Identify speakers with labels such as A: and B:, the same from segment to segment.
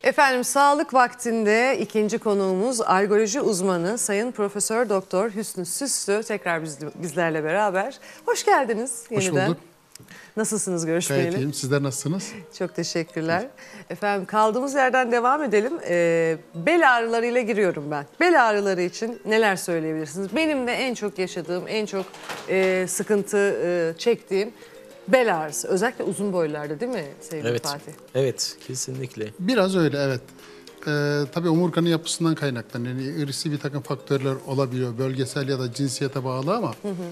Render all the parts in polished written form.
A: Efendim sağlık vaktinde ikinci konuğumuz algoloji uzmanı Sayın Profesör Doktor Hüsnü Süslü tekrar bizlerle beraber. Hoş geldiniz yeniden.
B: Hoş bulduk.
A: Nasılsınız görüşmeyeli?
B: Gayet iyiyim. Sizler nasılsınız?
A: Çok teşekkürler. Efendim kaldığımız yerden devam edelim. Bel ağrılarıyla giriyorum ben. Bel ağrıları için neler söyleyebilirsiniz? Benim de en çok yaşadığım, en çok sıkıntı çektiğim bel ağrısı. Özellikle uzun boylarda değil mi sevgili Fatih?
C: Evet, kesinlikle.
B: Biraz öyle, evet. Tabii omurganın yapısından kaynaklanıyor. Yani irsi bir takım faktörler olabiliyor. Bölgesel ya da cinsiyete bağlı ama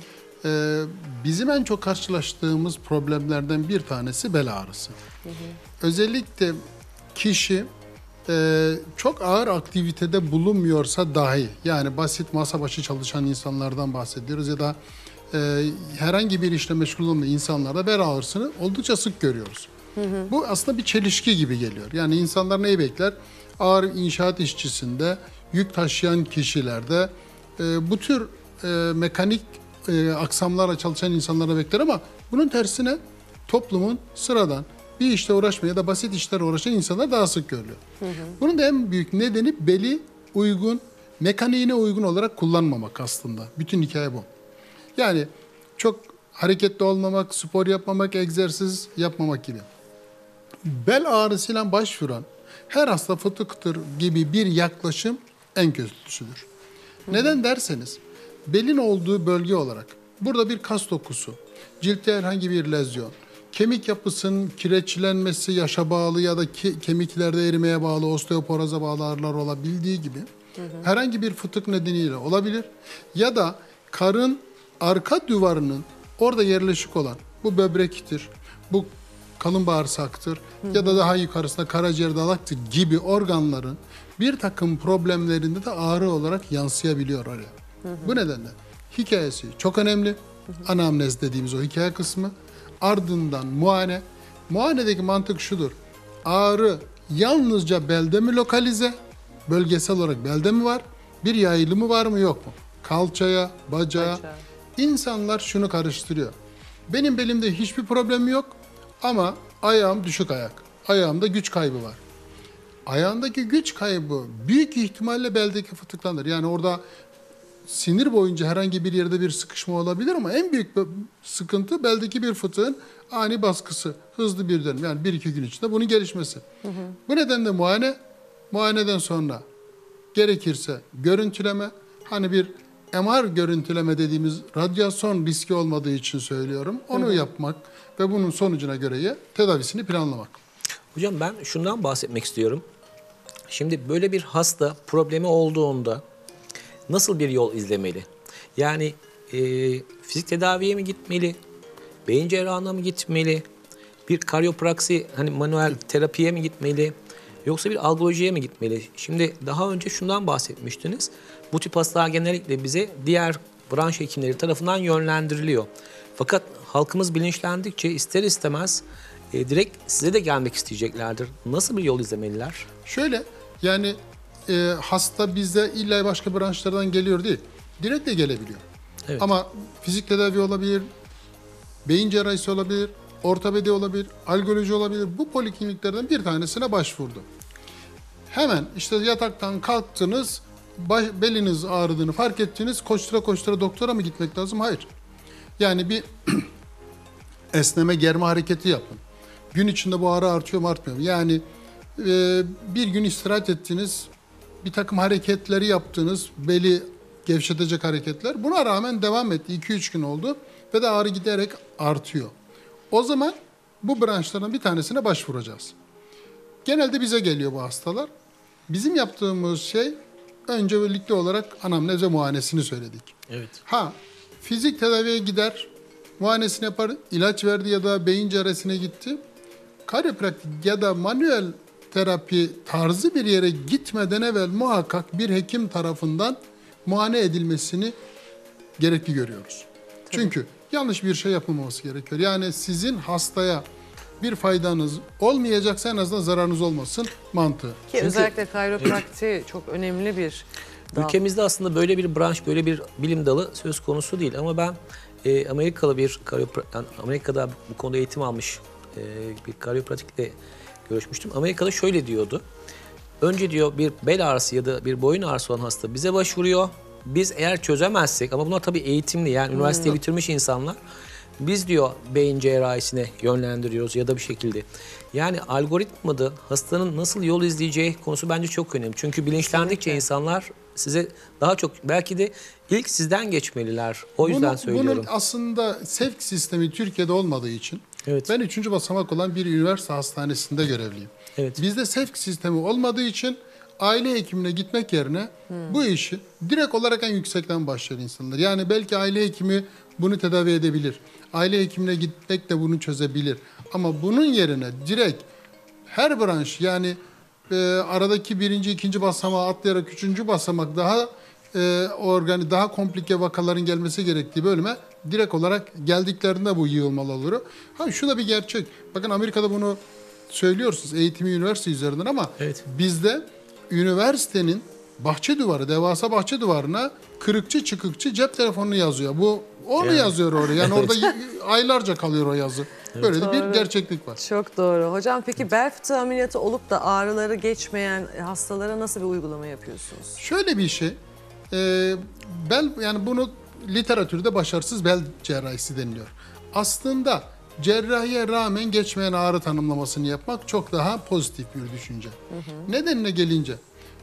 B: bizim en çok karşılaştığımız problemlerden bir tanesi bel ağrısı. Özellikle kişi çok ağır aktivitede bulunmuyorsa dahi, yani basit masa başı çalışan insanlardan bahsediyoruz ya da herhangi bir işle meşgul olan insanlarda bel ağrısını oldukça sık görüyoruz. Bu aslında bir çelişki gibi geliyor. Yani insanlar neyi bekler? Ağır inşaat işçisinde, yük taşıyan kişilerde bu tür mekanik aksamlarla çalışan insanlara bekler ama bunun tersine toplumun sıradan bir işle uğraşmaya ya da basit işlerle uğraşan insanlar daha sık görülüyor. Bunun da en büyük nedeni beli uygun, mekaniğine uygun olarak kullanmamak aslında. Bütün hikaye bu. Yani çok hareketli olmamak, spor yapmamak, egzersiz yapmamak gibi. Bel ağrısıyla başvuran her hasta fıtıktır gibi bir yaklaşım en kötüsüdür. Neden derseniz, belin olduğu bölge olarak burada bir kas dokusu, ciltte herhangi bir lezyon, kemik yapısının kireçlenmesi, yaşa bağlı ya da kemiklerde erimeye bağlı, osteoporoza bağlı ağrılar olabildiği gibi herhangi bir fıtık nedeniyle olabilir. Ya da karın arka duvarının orada yerleşik olan, bu böbrektir, bu kalın bağırsaktır ya da daha yukarısında karaciğer, dalaktır gibi organların bir takım problemlerinde de ağrı olarak yansıyabiliyor oraya. Bu nedenle hikayesi çok önemli. Anamnez dediğimiz o hikaye kısmı. Ardından muayene. Muayenedeki mantık şudur. Ağrı yalnızca belde mi lokalize? Bölgesel olarak belde mi var? Bir yayılımı var mı yok mu? Kalçaya, bacağa. İnsanlar şunu karıştırıyor. Benim belimde hiçbir problemi yok ama ayağım düşük ayak. Ayağımda güç kaybı var. Ayağındaki güç kaybı büyük ihtimalle beldeki fıtıklandır. Yani orada sinir boyunca herhangi bir yerde bir sıkışma olabilir ama en büyük sıkıntı beldeki bir fıtığın ani baskısı, hızlı bir dönem. Yani 1-2 gün içinde bunun gelişmesi. Bu nedenle muayeneden sonra gerekirse görüntüleme, hani bir MR görüntüleme dediğimiz radyasyon riski olmadığı için söylüyorum. Onu yapmak ve bunun sonucuna göre tedavisini planlamak.
C: Hocam ben şundan bahsetmek istiyorum. Şimdi böyle bir hasta problemi olduğunda nasıl bir yol izlemeli? Yani fizik tedaviye mi gitmeli? Beyin cerrahına mı gitmeli? Bir karyopraksi, hani manuel terapiye mi gitmeli? Yoksa bir algolojiye mi gitmeli? Şimdi daha önce şundan bahsetmiştiniz. Bu tip hastalar genellikle bize diğer branş hekimleri tarafından yönlendiriliyor. Fakat halkımız bilinçlendikçe ister istemez direkt size de gelmek isteyeceklerdir. Nasıl bir yol izlemeliler?
B: Şöyle, yani hasta bizde illa başka branşlardan geliyor değil. Direkt de gelebiliyor.
C: Evet.
B: Ama fizik tedavi olabilir, beyin cerrahisi olabilir, ortopedi olabilir, algoloji olabilir. Bu polikliniklerden bir tanesine başvurdu. Hemen işte yataktan kalktınız, beliniz ağrıdığını fark ettiniz, koştura koştura doktora mı gitmek lazım? Hayır. Yani bir esneme, germe hareketi yapın. Gün içinde bu ağrı artıyor mu artmıyor mu? Yani bir gün istirahat ettiniz, bir takım hareketleri yaptınız, beli gevşetecek hareketler. Buna rağmen devam etti. 2-3 gün oldu ve de ağrı giderek artıyor. O zaman bu branşlardan bir tanesine başvuracağız. Genelde bize geliyor bu hastalar. Bizim yaptığımız şey öncelikli olarak anamnez ve muayenesini söyledik.
C: Evet.
B: Fizik tedaviye gider, muayenesini yapar, ilaç verdi ya da beyin cerrahisine gitti. Karyopraktik ya da manuel terapi tarzı bir yere gitmeden evvel muhakkak bir hekim tarafından muayene edilmesini gerekli görüyoruz. Tabii. Çünkü yanlış bir şey yapılmaması gerekiyor. Yani sizin hastaya bir faydanız olmayacaksa en azından zararınız olmasın mantığı.
A: Ki
C: Çünkü
A: özellikle kayroprakti çok önemli bir dal.
C: Ülkemizde aslında böyle bir branş, böyle bir bilim dalı söz konusu değil. Ama ben Amerikalı bir Amerika'da bu konuda eğitim almış bir karyopratikle görüşmüştüm. Amerika'da şöyle diyordu. önce diyor bir bel ağrısı ya da bir boyun ağrısı olan hasta bize başvuruyor. Biz eğer çözemezsek, ama bunlar tabii eğitimli, yani üniversiteyi bitirmiş insanlar, biz diyor beyin cerrahisine yönlendiriyoruz ya da bir şekilde. Yani algoritmada hastanın nasıl yol izleyeceği konusu bence çok önemli. Çünkü bilinçlendikçe insanlar size daha çok, belki de ilk sizden geçmeliler. O yüzden söylüyorum.
B: Bunun aslında sevk sistemi Türkiye'de olmadığı için
C: Evet.
B: ben 3. basamak olan bir üniversite hastanesinde görevliyim.
C: Evet.
B: Bizde sevk sistemi olmadığı için aile hekimine gitmek yerine bu işi direkt olarak en yüksekten başlıyor insanlar. Yani belki aile hekimi bunu tedavi edebilir. Aile hekimine gitmek de bunu çözebilir. Ama bunun yerine direkt her branş, yani aradaki birinci, ikinci basamağı atlayarak üçüncü basamak daha daha komplike vakaların gelmesi gerektiği bölüme direkt olarak geldiklerinde bu yığılmalı olur. Ha, şu da bir gerçek. Bakın Amerika'da bunu söylüyorsunuz, eğitimi üniversite üzerinden, ama
C: Evet.
B: bizde üniversitenin bahçe duvarı, devasa bahçe duvarına kırıkçı çıkıkçı cep telefonunu yazıyor. Bu onu yazıyor oraya. Yani orada aylarca kalıyor o yazı. Böyle de bir gerçeklik var.
A: Çok doğru. Hocam peki bel fıtığı ameliyatı olup da ağrıları geçmeyen hastalara nasıl bir uygulama yapıyorsunuz?
B: Şöyle bir şey, yani bunu literatürde başarısız bel cerrahisi deniliyor. Aslında cerrahiye rağmen geçmeyen ağrı tanımlamasını yapmak çok daha pozitif bir düşünce. Nedenine gelince,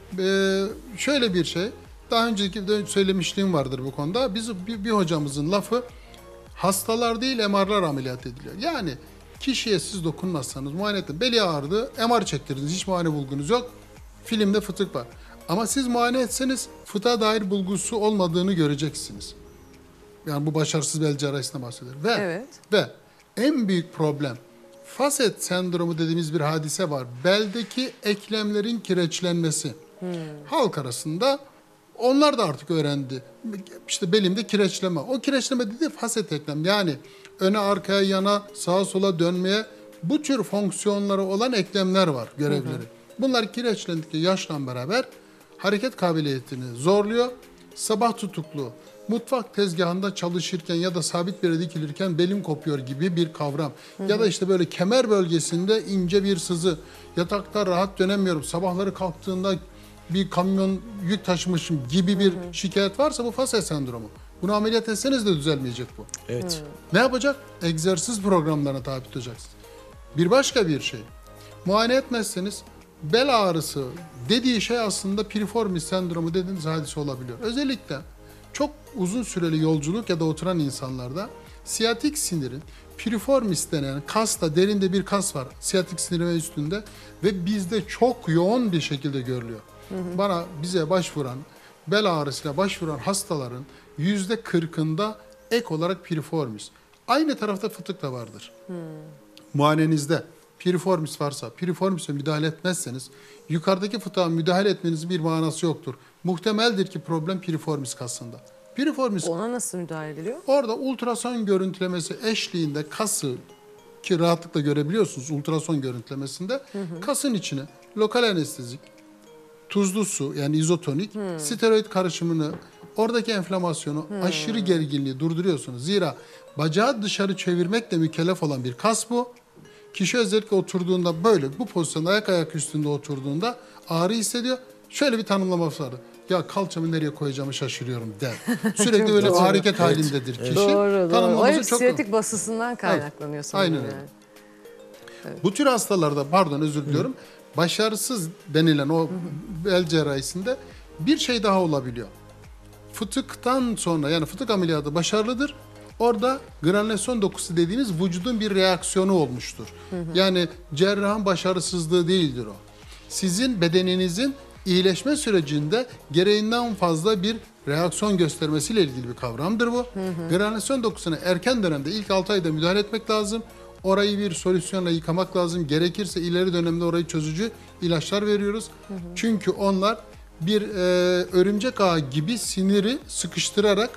B: şöyle bir şey, daha önceki de söylemişliğim vardır bu konuda. Bir hocamızın lafı, hastalar değil MR'lar ameliyat ediliyor. Yani kişiye siz dokunmazsanız, muayene edin, beli ağrıdı, MR çektirdiniz, hiç muayene bulgunuz yok, filmde fıtık var. Ama siz muayene etseniz fıtığa dair bulgusu olmadığını göreceksiniz. Yani bu başarısız bel cerrahisine bahsediyorum. Ve en büyük problem, faset sendromu dediğimiz bir hadise var. Beldeki eklemlerin kireçlenmesi. Halk arasında onlar da artık öğrendi. İşte belimde kireçleme. O kireçleme dediği faset eklem. Yani öne, arkaya, yana, sağa sola dönmeye, bu tür fonksiyonları olan eklemler var, görevleri. Bunlar kireçlendikçe yaşla beraber hareket kabiliyetini zorluyor. Sabah tutuklu, mutfak tezgahında çalışırken ya da sabit bir yere dikilirken belim kopuyor gibi bir kavram. Ya da işte böyle kemer bölgesinde ince bir sızı, yatakta rahat dönemiyorum, sabahları kalktığında bir kamyon yük taşımışım gibi bir şikayet varsa bu faset sendromu. Bunu ameliyat etseniz de düzelmeyecek bu.
C: Evet.
B: Ne yapacak? Egzersiz programlarına tabi tutacaksınız. Bir başka bir şey, muayene etmezseniz bel ağrısı dediği şey aslında piriformis sendromu dediğiniz hadise olabiliyor. Özellikle çok uzun süreli yolculuk ya da oturan insanlarda siyatik sinirin piriformis denen kasta, derinde bir kas var siyatik sinir ve üstünde ve bizde çok yoğun bir şekilde görülüyor. Bize başvuran, bel ağrısıyla başvuran hastaların %40'ında ek olarak piriformis. Aynı tarafta fıtık da vardır. Muayenenizde piriformis varsa, piriformis'e müdahale etmezseniz yukarıdaki fıtığa müdahale etmenizin bir manası yoktur. Muhtemeldir ki problem piriformis kasında. Piriformis,
A: Ona nasıl müdahale ediliyor?
B: orada ultrason görüntülemesi eşliğinde kası, ki rahatlıkla görebiliyorsunuz ultrason görüntülemesinde, kasın içine lokal anestezik, tuzlu su yani izotonik, steroid karışımını, oradaki enflamasyonu, aşırı gerginliği durduruyorsunuz. Zira bacağı dışarı çevirmekle mükellef olan bir kas bu. Kişi özellikle oturduğunda böyle bu pozisyonda ayak üstünde oturduğunda ağrı hissediyor. Şöyle bir tanımlaması var. Ya kalçamı nereye koyacağımı şaşırıyorum der. Sürekli öyle bir hareket halindedir kişi.
A: Doğru. O hep
B: çok...
A: siyatik basısından kaynaklanıyor sanırım.
B: Aynen öyle. Bu tür hastalarda, pardon özür diliyorum, başarısız denilen o bel cerrahisinde bir şey daha olabiliyor. Fıtıktan sonra, yani fıtık ameliyatı başarılıdır. Orada granülasyon dokusu dediğimiz vücudun bir reaksiyonu olmuştur. Yani cerrahın başarısızlığı değildir o. Sizin bedeninizin iyileşme sürecinde gereğinden fazla bir reaksiyon göstermesiyle ilgili bir kavramdır bu. Granülasyon dokusuna erken dönemde ilk 6 ayda müdahale etmek lazım. Orayı bir solüsyonla yıkamak lazım. Gerekirse ileri dönemde orayı çözücü ilaçlar veriyoruz. Çünkü onlar bir örümcek ağı gibi siniri sıkıştırarak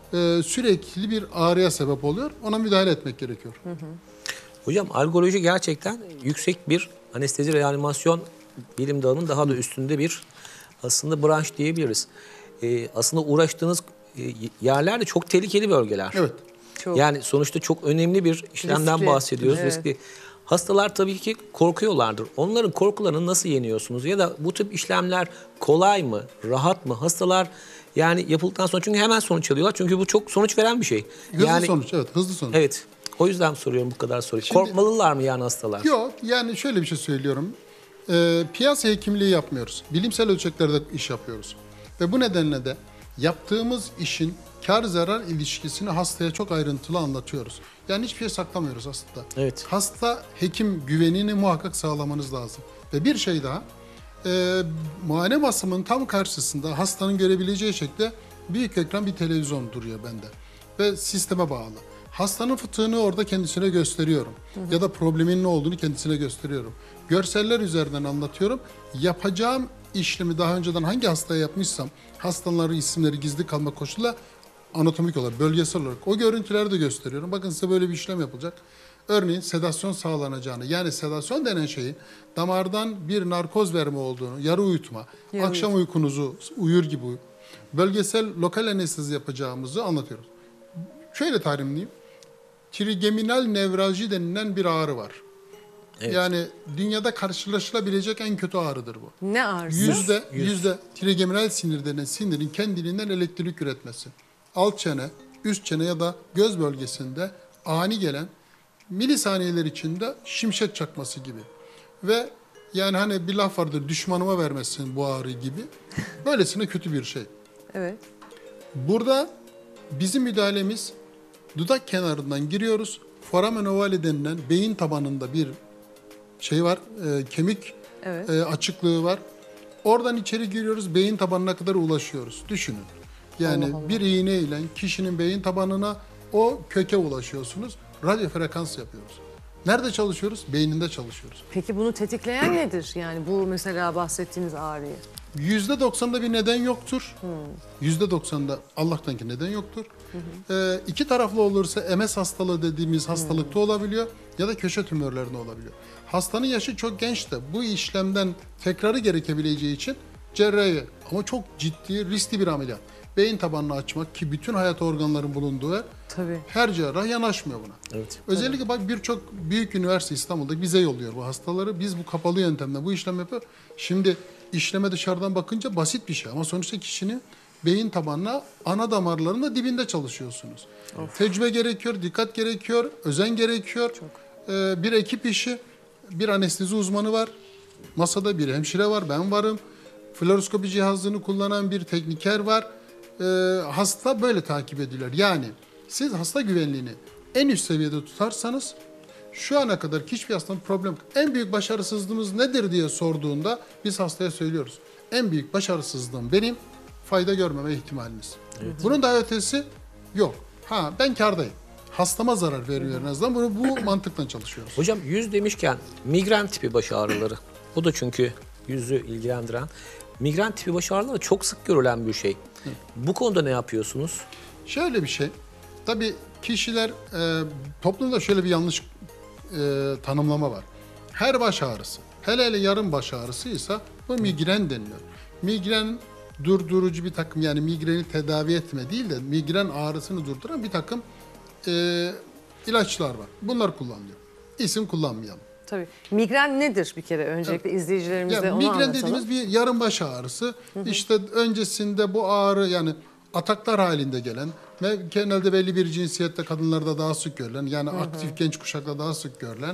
B: sürekli bir ağrıya sebep oluyor. Ona müdahale etmek gerekiyor.
C: Hocam algoloji gerçekten yüksek bir anestezi reanimasyon bilim dalının daha da üstünde bir aslında branş diyebiliriz. Aslında uğraştığınız yerler de çok tehlikeli bölgeler.
B: Evet.
A: Çok.
C: Yani sonuçta çok önemli bir işlemden
A: Riskli.
C: bahsediyoruz.
A: Evet.
C: Riskli. Hastalar tabii ki korkuyorlardır. Onların korkularını nasıl yeniyorsunuz? Ya da bu tip işlemler kolay mı, rahat mı? Hastalar yani yapıldıktan sonra çünkü hemen sonuç alıyorlar. Çünkü bu çok sonuç veren bir şey.
B: Hızlı sonuç, evet, hızlı sonuç.
C: Evet. O yüzden soruyorum bu kadar soruyu.
B: Şimdi-
C: Korkmalılar mı yani hastalar?
B: Yok, yani şöyle bir şey söylüyorum. Piyasa hekimliği yapmıyoruz. Bilimsel ölçeklerde iş yapıyoruz. Ve bu nedenle de yaptığımız işin kar zarar ilişkisini hastaya çok ayrıntılı anlatıyoruz. Yani hiçbir şey saklamıyoruz aslında.
C: Evet.
B: Hasta hekim güvenini muhakkak sağlamanız lazım. Ve bir şey daha, muayene masamın tam karşısında hastanın görebileceği şekilde büyük ekran bir televizyon duruyor bende. Ve sisteme bağlı. Hastanın fıtığını orada kendisine gösteriyorum. Ya da problemin ne olduğunu kendisine gösteriyorum. Görseller üzerinden anlatıyorum. Yapacağım işlemi daha önceden hangi hastaya yapmışsam, hastaların isimleri gizli kalma koşuluyla anatomik olarak, bölgesel olarak o görüntüleri de gösteriyorum. Bakın size böyle bir işlem yapılacak. Örneğin sedasyon sağlanacağını, yani sedasyon denen şeyin damardan bir narkoz verme olduğunu, yarı uyutma, akşam uykunuzu uyur gibi bölgesel lokal anestezi yapacağımızı anlatıyoruz. Şöyle tarimleyeyim. Trigeminal nevralji denilen bir ağrı var.
C: Evet.
B: Yani dünyada karşılaşılabilecek en kötü ağrıdır bu.
A: Ne ağrısı?
B: Yüzde trigeminal sinir denen sinirin kendiliğinden elektrik üretmesi. Alt çene, üst çene ya da göz bölgesinde ani gelen milisaniyeler içinde şimşek çakması gibi. Ve yani hani bir laf vardır, düşmanıma vermesin bu ağrı gibi. Böylesine kötü bir şey.
A: Evet.
B: Burada bizim müdahalemiz, dudak kenarından giriyoruz. Foramen ovale denilen beyin tabanında bir şey var, kemik
A: Evet.
B: açıklığı var. Oradan içeri giriyoruz, beyin tabanına kadar ulaşıyoruz. Düşünün. Yani
A: Allah Allah.
B: bir iğne ile kişinin beyin tabanına, o köke ulaşıyorsunuz. Radyo frekans yapıyoruz. Nerede çalışıyoruz? Beyninde çalışıyoruz.
A: Peki bunu tetikleyen nedir? Yani bu mesela bahsettiğiniz ağrıyı.
B: %90'da bir neden yoktur. %90'da Allah'tan ki neden yoktur. İki taraflı olursa MS hastalığı dediğimiz hastalıkta olabiliyor ya da köşe tümörlerinde olabiliyor. Hastanın yaşı çok genç de bu işlemden tekrarı gerekebileceği için cerrahi ama çok ciddi, riskli bir ameliyat. Beyin tabanını açmak ki bütün hayat organların bulunduğu yer,
A: Tabii.
B: her cerrah yanaşmıyor buna.
C: Evet.
B: Özellikle bak birçok büyük üniversite İstanbul'da bize yolluyor bu hastaları. Biz bu kapalı yöntemle bu işlem yapıyor. Şimdi işleme dışarıdan bakınca basit bir şey ama sonuçta kişinin beyin tabanına, ana damarlarının da dibinde çalışıyorsunuz. Tecrübe gerekiyor, dikkat gerekiyor, özen gerekiyor. Bir ekip işi, bir anestezi uzmanı var. Masada bir hemşire var, ben varım. Fluoroskopi cihazını kullanan bir tekniker var. Hasta böyle takip ediliyor. Yani siz hasta güvenliğini en üst seviyede tutarsanız şu ana kadar hiçbir hastanın problem. En büyük başarısızlığımız nedir diye sorduğunda biz hastaya söylüyoruz. En büyük başarısızlığım benim fayda görmeme ihtimaliniz. Bunun daha ötesi yok. Ha ben kârdayım. Hastama zarar veriyor en azından. Bu mantıkla çalışıyoruz.
C: Hocam yüz demişken migren tipi baş ağrıları. Bu da çünkü yüzü ilgilendiren. Migren tipi baş ağrıları çok sık görülen bir şey. Bu konuda ne yapıyorsunuz?
B: Şöyle bir şey. Tabii kişiler toplumda şöyle bir yanlış tanımlama var. Her baş ağrısı, hele hele yarım baş ağrısıysa bu migren deniliyor. Migren durdurucu bir takım, yani migreni tedavi etme değil de migren ağrısını durduran bir takım ilaçlar var. Bunlar kullanılıyor. İsim kullanmayalım.
A: Tabii. Migren nedir bir kere? Öncelikle izleyicilerimize
B: Yani
A: onu
B: migren
A: anlatalım.
B: dediğimiz bir yarım baş ağrısı. İşte öncesinde bu ağrı yani ataklar halinde gelen ve genelde belli bir cinsiyette kadınlarda daha sık görülen, yani aktif genç kuşakta daha sık görülen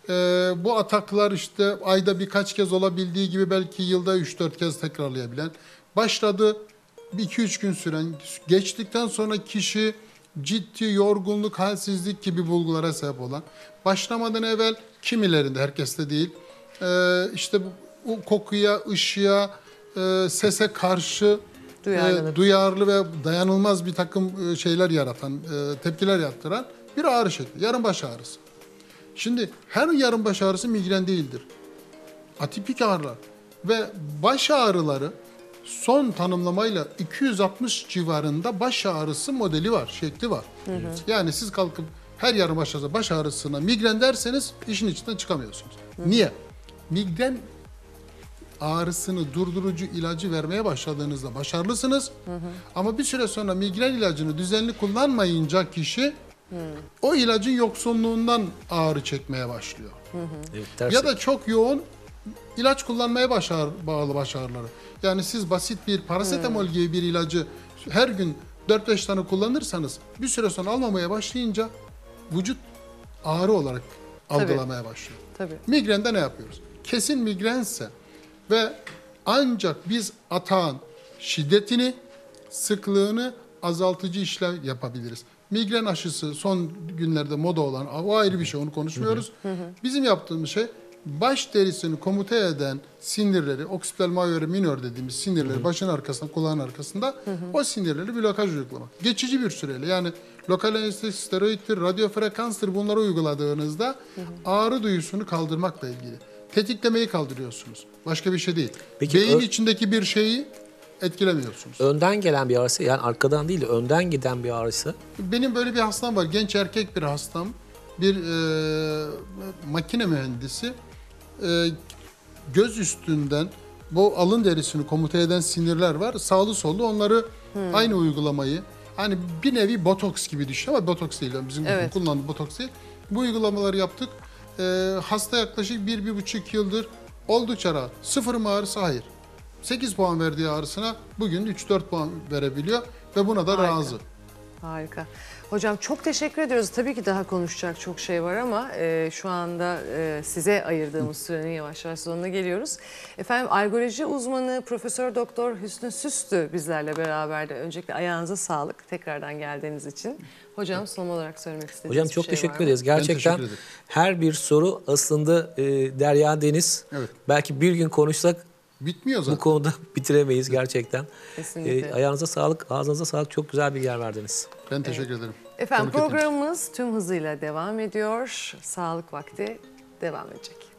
B: bu ataklar işte ayda birkaç kez olabildiği gibi belki yılda 3-4 kez tekrarlayabilen, başladı 2-3 gün süren, geçtikten sonra kişi ciddi yorgunluk, halsizlik gibi bulgulara sebep olan, başlamadan evvel kimilerinde, herkeste değil, işte bu kokuya, ışığa, sese karşı duyarlı ve dayanılmaz bir takım şeyler yaratan, tepkiler yaptıran bir ağrı şekli. Yarım baş ağrısı. Şimdi her yarım baş ağrısı migren değildir. Atipik ağrılar ve baş ağrıları son tanımlamayla 260 civarında baş ağrısı modeli var, şekli var. Yani siz kalkıp her yarım baş ağrısına migren derseniz işin içinden çıkamıyorsunuz. Niye? Migren ağrısını durdurucu ilacı vermeye başladığınızda başarılısınız. Ama bir süre sonra migren ilacını düzenli kullanmayınca kişi O ilacın yoksunluğundan ağrı çekmeye başlıyor.
C: Evet, ters.
B: Ya da çok yoğun ilaç kullanmaya bağlı baş ağrıları. Yani siz basit bir parasetamol gibi bir ilacı her gün 4-5 tane kullanırsanız bir süre sonra almamaya başlayınca vücut ağrı olarak algılamaya başlıyor.
A: Tabii.
B: Migrende ne yapıyoruz? Kesin migrense ve ancak biz atağın şiddetini, sıklığını azaltıcı işlem yapabiliriz. Migren aşısı son günlerde moda olan, o ayrı bir şey, onu konuşmuyoruz. Bizim yaptığımız şey baş derisini komute eden sinirleri, oksipital majör minör dediğimiz sinirleri başın arkasında, kulağın arkasında o sinirleri blokaj uygulamak. Geçici bir süreyle, yani lokal anestezik, steroiddir, radyo frekanstır, bunları uyguladığınızda ağrı duyusunu kaldırmakla ilgili. Tetiklemeyi kaldırıyorsunuz. Başka bir şey değil.
C: Peki,
B: beyin içindeki bir şeyi etkilemiyorsunuz.
C: Önden gelen bir ağrısı, yani arkadan değil de önden giden bir ağrısı.
B: Benim böyle bir hastam var. Genç erkek bir hastam. Bir makine mühendisi. Göz üstünden bu alın derisini komute eden sinirler var. Sağlı sollu onları aynı uygulamayı, hani bir nevi botoks gibi düşün ama botoks değil. Yani bizim
A: Evet.
B: kullandığımız botoks değil. Bu uygulamaları yaptık. Hasta yaklaşık 1-1,5 yıldır oldukça rahat. Sıfır mı ağrısı? Hayır. 8 puan verdiği ağrısına bugün 3-4 puan verebiliyor ve buna da
A: Harika.
B: razı.
A: Harika. Hocam çok teşekkür ediyoruz. Tabii ki daha konuşacak çok şey var ama şu anda size ayırdığımız sürenin yavaş yavaş sonuna geliyoruz. Efendim algoloji uzmanı Profesör Doktor Hüsnü Süslü bizlerle beraberdi. Öncelikle ayağınıza sağlık tekrardan geldiğiniz için. Hocam son olarak söylemek istediğiniz
C: Hocam
A: bir
C: çok
A: şey var
C: teşekkür
A: mı?
C: ederiz. Gerçekten
B: teşekkür ederim.
C: her bir soru aslında derya deniz.
B: Evet.
C: Belki bir gün konuşsak
B: Bitmiyor
C: bu
B: zaten.
C: konuda bitiremeyiz gerçekten.
A: Kesinlikle.
C: Ayağınıza sağlık, ağzınıza sağlık. Çok güzel bir yer verdiniz.
B: Ben teşekkür ederim.
A: Efendim
B: Konuk ettiğiniz için.
A: programımız tüm hızıyla devam ediyor. Sağlık vakti devam edecek.